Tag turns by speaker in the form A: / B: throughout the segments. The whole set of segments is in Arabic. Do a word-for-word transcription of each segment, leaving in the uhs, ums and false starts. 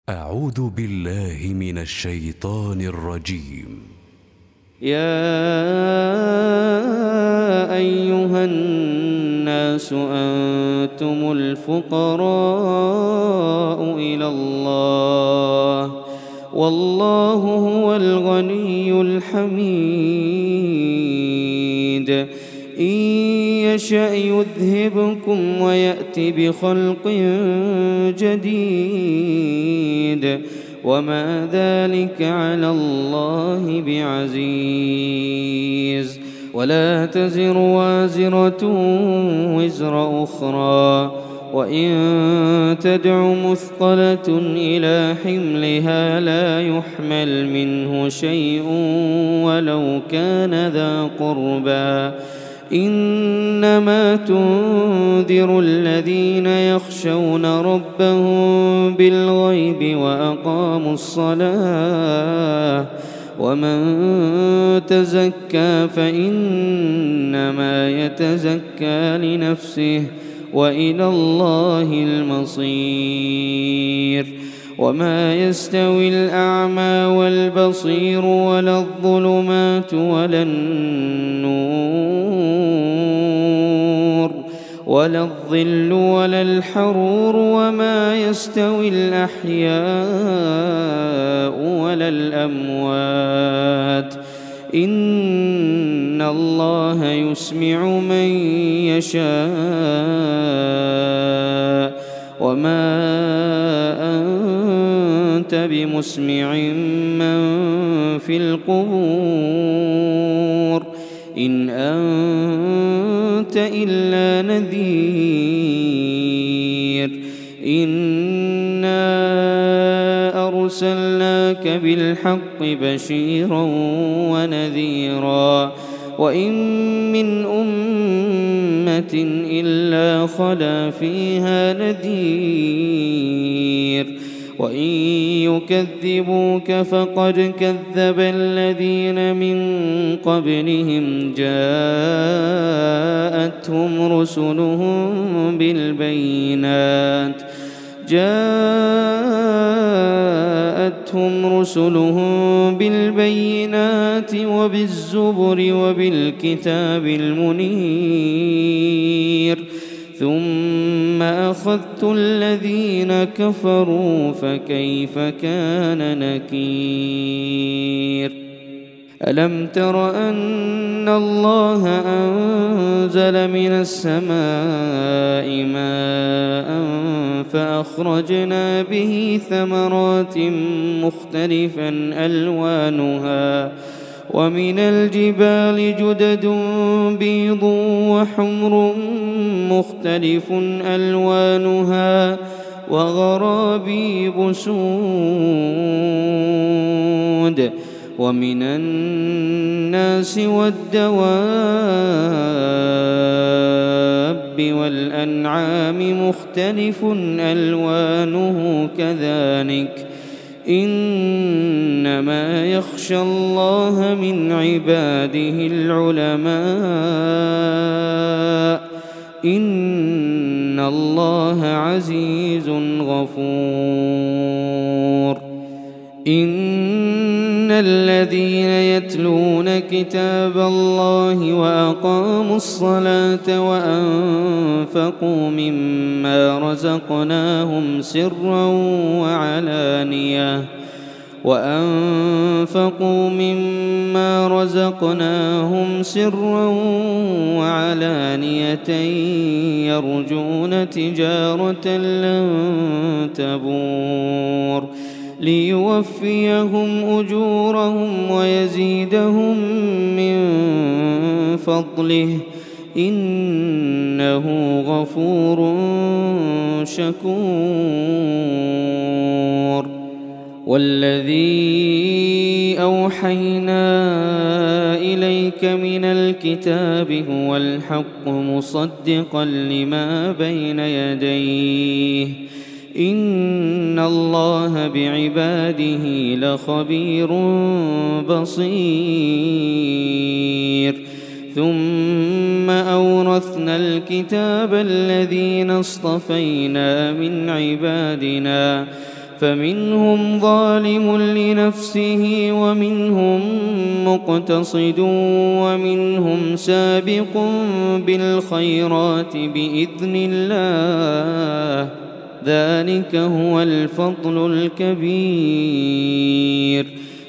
A: أعوذ بالله من الشيطان الرجيم.
B: يا أيها الناس أنتم الفقراء إلى الله والله هو الغني الحميد. إن يشأ يذهبكم ويأت بخلق جديد وما ذلك على الله بعزيز. ولا تزر وازرة وزر أخرى وإن تدع مثقلة إلى حملها لا يحمل منه شيء ولو كان ذا قربى. إنما تنذر الذين يخشون ربهم بالغيب وأقاموا الصلاة ومن تزكى فإنما يتزكى لنفسه وإلى الله المصير. وما يستوي الأعمى والبصير ولا الظلمات ولا النور ولا الظل ولا الحرور وما يستوي الأحياء ولا الأموات. إن الله يسمع من يشاء وما أنت بمسمع من في القبور إن أنت إلا نذير. إنا أرسلناك بالحق بشيرا ونذيرا وإن من أمة إلا خلا فيها نذير. وإن يكذبوك فقد كذب الذين من قبلهم جاءتهم رسلهم بالبينات جاءتهم رسلهم بالبينات وبالزبر وبالكتاب المنير. ثم أخذت الذين كفروا فكيف كان نكير. ألم تر أن الله أنزل من السماء ماء فأخرجنا به ثمرات مختلفا ألوانها ومن الجبال جدد بيض وحمر مختلف ألوانها وغرابيب سود ومن الناس والدواب والأنعام مختلف ألوانه كذلك. إنما يخشى الله من عباده العلماء إن الله عزيز غفور. إن الذين يتلون كتاب الله وأقاموا الصلاة وأنفقوا مما رزقناهم سرا وعلانية وأنفقوا مما رزقناهم سرا وعلانية يرجون تجارة لن تبور ليوفيهم أجورهم ويزيدهم من فضله إنه غفور شكور. والذي أوحينا إليك من الكتاب هو الحق مصدقا لما بين يديه إن الله بعباده لخبير بصير. ثم أورثنا الكتاب الذين اصطفينا من عبادنا فمنهم ظالم لنفسه ومنهم مقتصد ومنهم سابق بالخيرات بإذن الله، ذلك هو الفضل الكبير.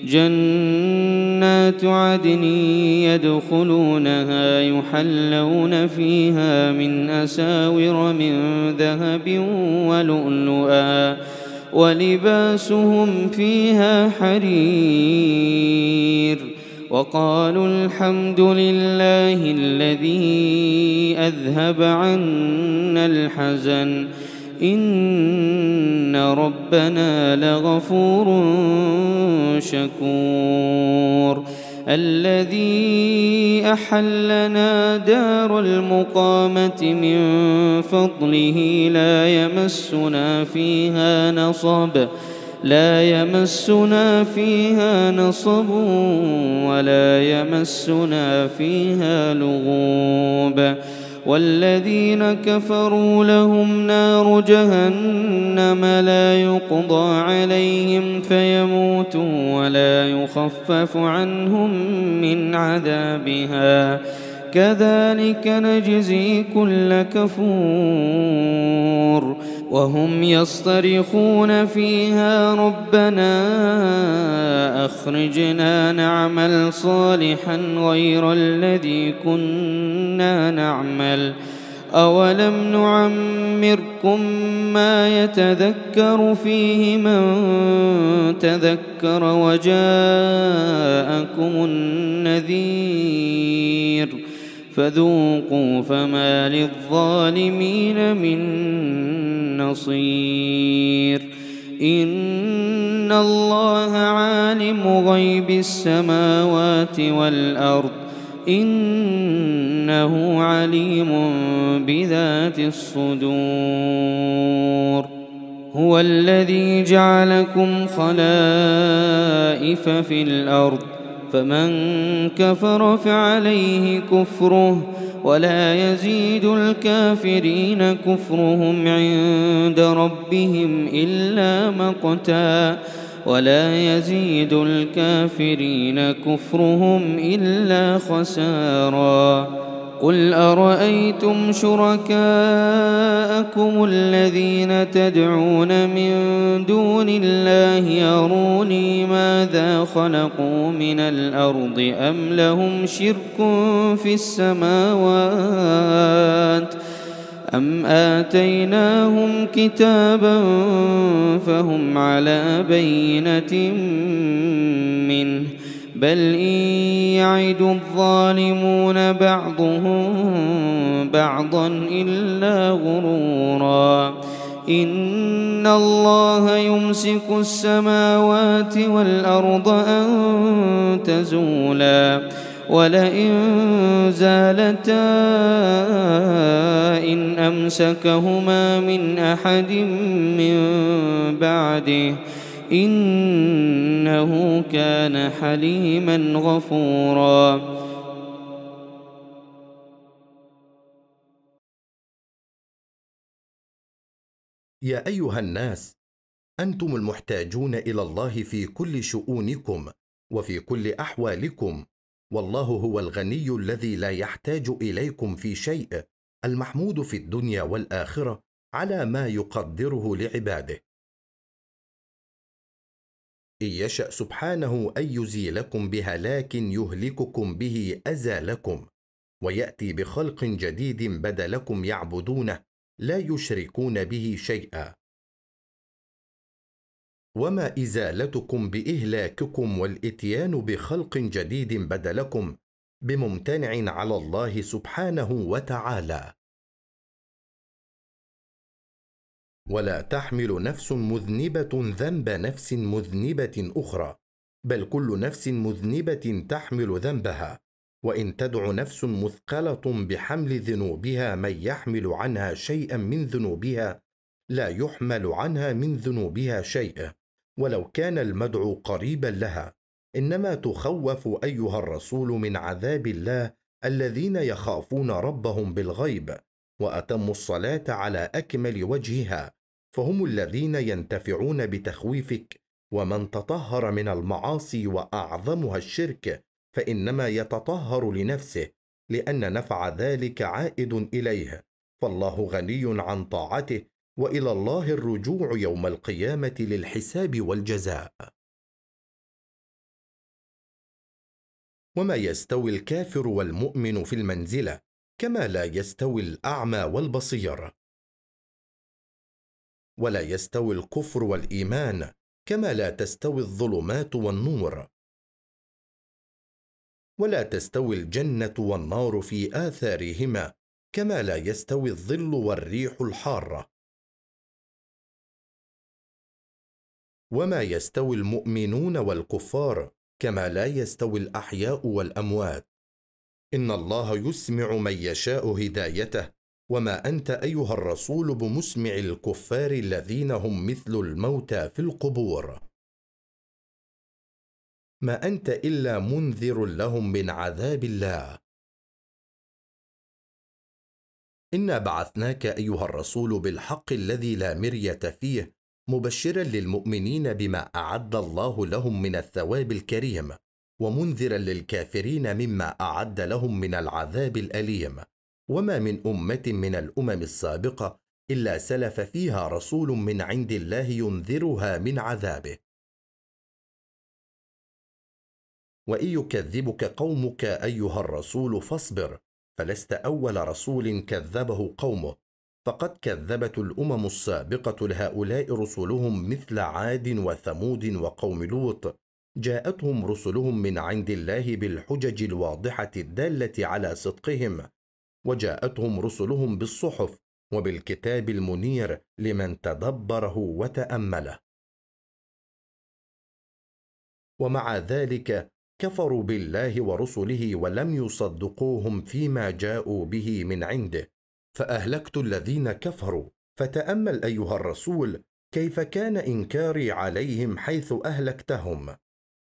B: جنات عدن يدخلونها يحلون فيها من أساور من ذهب ولؤلؤا ولباسهم فيها حرير. وقالوا الحمد لله الذي أذهب عنا الحزن إن ربنا لغفور شكور. الذي أحلنا دار المقامة من فضله لا يمسنا فيها نصب لا يمسنا فيها نصب ولا يمسنا فيها لغوب. والذين كفروا لهم نار جهنم لا يقضى عليهم فيموتوا ولا يخفف عنهم من عذابها، كذلك نجزي كل كفور. وهم يصطرخون فيها ربنا أخرجنا نعمل صالحا غير الذي كنا نعمل أولم نعمركم ما يتذكر فيه من تذكر وجاءكم النذير فذوقوا فما للظالمين من نصير. إن الله عالم غيب السماوات والأرض إنه عليم بذات الصدور. هو الذي جعلكم خلائف في الأرض فمن كفر فعليه كفره ولا يزيد الكافرين كفرهم عند ربهم إلا مقتا ولا يزيد الكافرين كفرهم إلا خسارا. قل أرأيتم شركاءكم الذين تدعون من دون الله أروني ماذا خلقوا من الأرض أم لهم شرك في السماوات أم آتيناهم كتابا فهم على بينة منه بل إن يعد الظالمون بعضهم بعضا إلا غرورا. إن الله يمسك السماوات والأرض أن تزولا ولئن زالتا إن أمسكهما من أحد من بعده إنه كان حليما غفورا.
C: يا أيها الناس، أنتم المحتاجون إلى الله في كل شؤونكم وفي كل أحوالكم، والله هو الغني الذي لا يحتاج إليكم في شيء، المحمود في الدنيا والآخرة على ما يقدره لعباده. إن يشأ سبحانه أن يزيلكم بهلاك يهلككم به أزالكم ويأتي بخلق جديد بدلكم يعبدونه لا يشركون به شيئا. وما إزالتكم بإهلاككم والإتيان بخلق جديد بدلكم بممتنع على الله سبحانه وتعالى. ولا تحمل نفس مذنبة ذنب نفس مذنبة أخرى، بل كل نفس مذنبة تحمل ذنبها، وإن تدع نفس مثقلة بحمل ذنوبها من يحمل عنها شيئا من ذنوبها لا يحمل عنها من ذنوبها شيء ولو كان المدعو قريبا لها. إنما تخوف أيها الرسول من عذاب الله الذين يخافون ربهم بالغيب وأتموا الصلاة على أكمل وجهها فهم الذين ينتفعون بتخويفك، ومن تطهر من المعاصي وأعظمها الشرك فإنما يتطهر لنفسه، لأن نفع ذلك عائد إليه، فالله غني عن طاعته، وإلى الله الرجوع يوم القيامة للحساب والجزاء. وما يستوي الكافر والمؤمن في المنزلة، كما لا يستوي الأعمى والبصير، ولا يستوي الكفر والإيمان، كما لا تستوي الظلمات والنور، ولا تستوي الجنة والنار في آثارهما، كما لا يستوي الظل والريح الحارة. وما يستوي المؤمنون والكفار، كما لا يستوي الأحياء والأموات. إن الله يسمع من يشاء هدايته، وما أنت أيها الرسول بمسمع الكفار الذين هم مثل الموتى في القبور. ما أنت إلا منذر لهم من عذاب الله. إنا بعثناك أيها الرسول بالحق الذي لا مرية فيه، مبشرا للمؤمنين بما أعد الله لهم من الثواب الكريم، ومنذرا للكافرين مما أعد لهم من العذاب الأليم. وما من أمة من الأمم السابقة إلا سلف فيها رسول من عند الله ينذرها من عذابه. وإن يكذبك قومك أيها الرسول فاصبر، فلست أول رسول كذبه قومه، فقد كذبت الأمم السابقة لهؤلاء رسلهم مثل عاد وثمود وقوم لوط، جاءتهم رسلهم من عند الله بالحجج الواضحة الدالة على صدقهم، وجاءتهم رسلهم بالصحف وبالكتاب المنير لمن تدبره وتأمله. ومع ذلك كفروا بالله ورسله ولم يصدقوهم فيما جاءوا به من عنده، فأهلكت الذين كفروا. فتأمل أيها الرسول كيف كان إنكاري عليهم حيث أهلكتهم.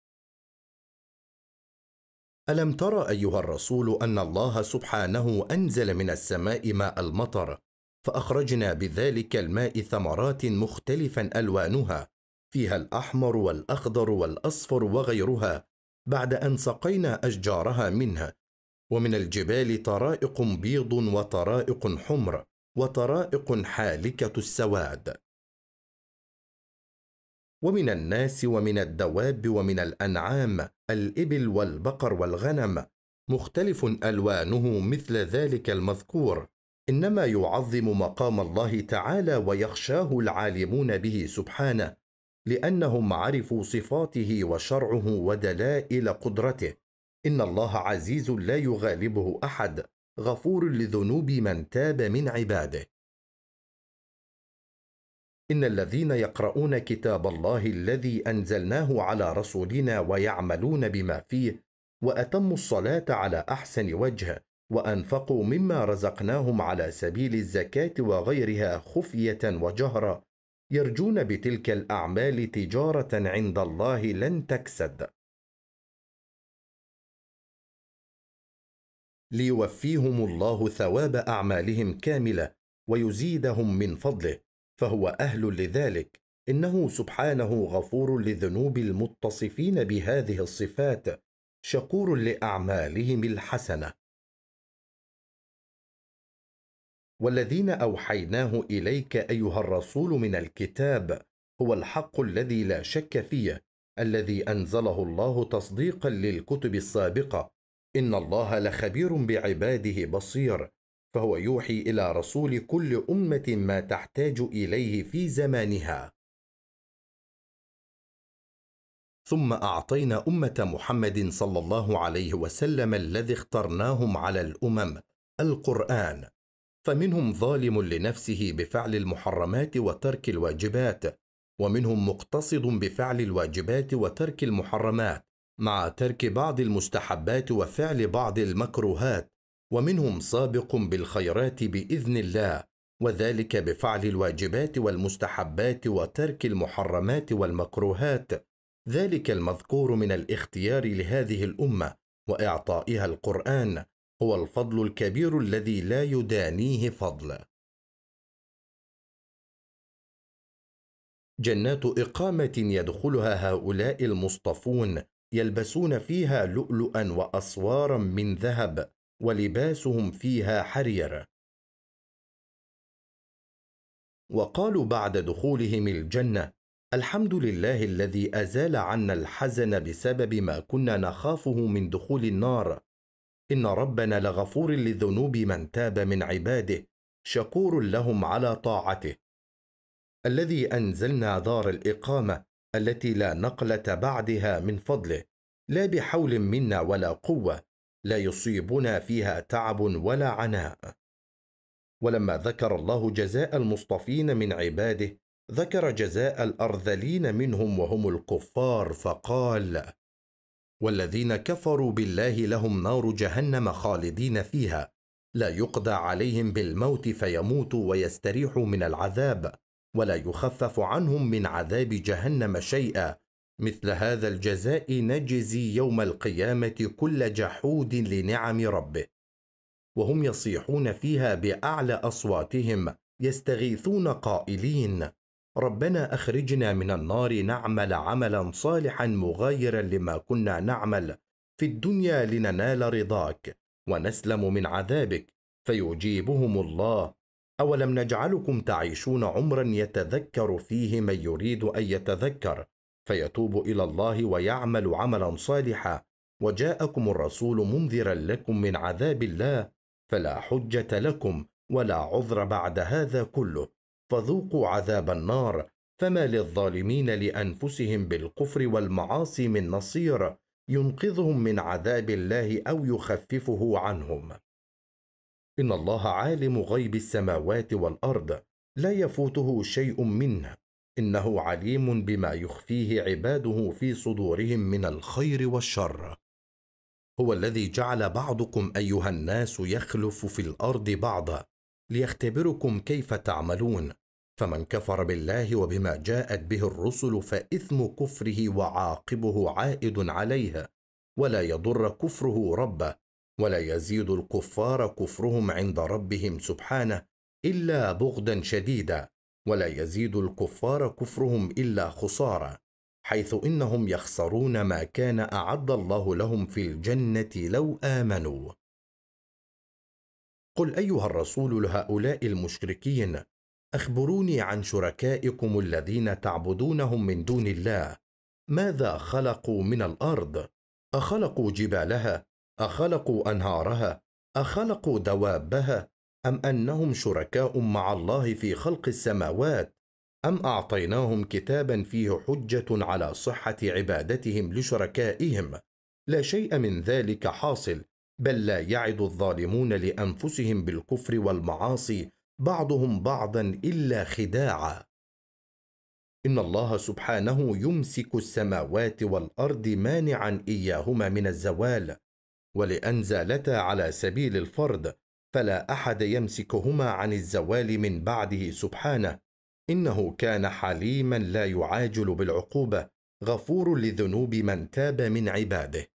C: ألم تر أيها الرسول أن الله سبحانه أنزل من السماء ماء المطر، فأخرجنا بذلك الماء ثمرات مختلفا ألوانها، فيها الأحمر والأخضر والأصفر وغيرها، بعد أن سقينا أشجارها منها، ومن الجبال طرائق بيض وطرائق حمر وطرائق حالكة السواد، ومن الناس ومن الدواب ومن الأنعام الإبل والبقر والغنم، مختلف ألوانه مثل ذلك المذكور، إنما يعظم مقام الله تعالى ويخشاه العالمون به سبحانه، لأنهم عرفوا صفاته وشرعه ودلائل قدرته. إن الله عزيز لا يغالبه أحد، غفور لذنوب من تاب من عباده. إن الذين يقرؤون كتاب الله الذي أنزلناه على رسولنا ويعملون بما فيه، وأتموا الصلاة على أحسن وجه، وأنفقوا مما رزقناهم على سبيل الزكاة وغيرها خفية وجهرا، يرجون بتلك الأعمال تجارة عند الله لن تكسد، ليوفيهم الله ثواب أعمالهم كاملة ويزيدهم من فضله، فهو أهل لذلك. إنه سبحانه غفور لذنوب المتصفين بهذه الصفات، شكور لأعمالهم الحسنة. والذين أوحيناه إليك أيها الرسول من الكتاب هو الحق الذي لا شك فيه، الذي أنزله الله تصديقا للكتب السابقة. إن الله لخبير بعباده بصير، فهو يوحي إلى رسول كل أمة ما تحتاج إليه في زمانها. ثم أعطينا أمة محمد صلى الله عليه وسلم الذي اخترناهم على الأمم القرآن، فمنهم ظالم لنفسه بفعل المحرمات وترك الواجبات، ومنهم مقتصد بفعل الواجبات وترك المحرمات مع ترك بعض المستحبات وفعل بعض المكروهات، ومنهم سابق بالخيرات بإذن الله، وذلك بفعل الواجبات والمستحبات وترك المحرمات والمكروهات. ذلك المذكور من الاختيار لهذه الأمة وإعطائها القرآن هو الفضل الكبير الذي لا يدانيه فضل. جنات إقامة يدخلها هؤلاء المصطفون يلبسون فيها لؤلؤا وأسوارا من ذهب ولباسهم فيها حرير. وقالوا بعد دخولهم الجنة: الحمد لله الذي أزال عنا الحزن بسبب ما كنا نخافه من دخول النار، إن ربنا لغفور لذنوب من تاب من عباده شكور لهم على طاعته. الذي أنزلنا دار الإقامة التي لا نقلة بعدها من فضله، لا بحول منا ولا قوة، لا يصيبنا فيها تعب ولا عناء. ولما ذكر الله جزاء المصطفين من عباده ذكر جزاء الأرذلين منهم وهم الكفار، فقال: والذين كفروا بالله لهم نار جهنم خالدين فيها، لا يقضى عليهم بالموت فيموتوا ويستريحوا من العذاب، ولا يخفف عنهم من عذاب جهنم شيئا، مثل هذا الجزاء نجزي يوم القيامة كل جحود لنعم ربه. وهم يصيحون فيها بأعلى أصواتهم يستغيثون قائلين: ربنا أخرجنا من النار نعمل عملا صالحا مغايرا لما كنا نعمل في الدنيا لننال رضاك ونسلم من عذابك. فيجيبهم الله: أولم نجعلكم تعيشون عمرا يتذكر فيه من يريد أن يتذكر فيتوب إلى الله ويعمل عملا صالحا، وجاءكم الرسول منذرا لكم من عذاب الله، فلا حجة لكم ولا عذر بعد هذا كله، فذوقوا عذاب النار، فما للظالمين لأنفسهم بالكفر والمعاصي من نصير ينقذهم من عذاب الله أو يخففه عنهم. إن الله عالم غيب السماوات والأرض، لا يفوته شيء منه، إنه عليم بما يخفيه عباده في صدورهم من الخير والشر. هو الذي جعل بعضكم أيها الناس يخلف في الأرض بعضا ليختبركم كيف تعملون، فمن كفر بالله وبما جاءت به الرسل فإثم كفره وعاقبه عائد عليه، ولا يضر كفره ربه، ولا يزيد الكفار كفرهم عند ربهم سبحانه إلا بغضا شديدا، ولا يزيد الكفار كفرهم إلا خسارة، حيث إنهم يخسرون ما كان أعد الله لهم في الجنة لو آمنوا. قل أيها الرسول لهؤلاء المشركين: أخبروني عن شركائكم الذين تعبدونهم من دون الله، ماذا خلقوا من الأرض؟ أخلقوا جبالها؟ أخلقوا أنهارها؟ أخلقوا دوابها؟ أم أنهم شركاء مع الله في خلق السماوات؟ أم أعطيناهم كتابا فيه حجة على صحة عبادتهم لشركائهم؟ لا شيء من ذلك حاصل، بل لا يعد الظالمون لأنفسهم بالكفر والمعاصي بعضهم بعضا إلا خداعا. إن الله سبحانه يمسك السماوات والأرض مانعا إياهما من الزوال، ولأن زالتا على سبيل الفرض فلا أحد يمسكهما عن الزوال من بعده سبحانه، إنه كان حليما لا يعاجل بالعقوبة، غفور لذنوب من تاب من عباده.